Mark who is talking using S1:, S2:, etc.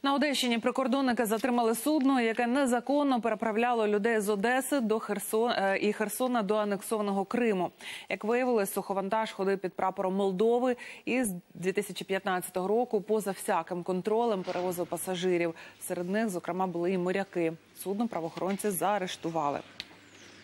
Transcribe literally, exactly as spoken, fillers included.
S1: На Одещині прикордонники затримали судно, яке незаконно переправляло людей з Одеси до Херсона і Херсона до анексованого Криму. Як виявилось, суховантаж ходив під прапором Молдови і з дві тисячі п'ятнадцятого року поза всяким контролем перевозив пасажирів. Серед них, зокрема, були і моряки. Судно правоохоронці заарештували.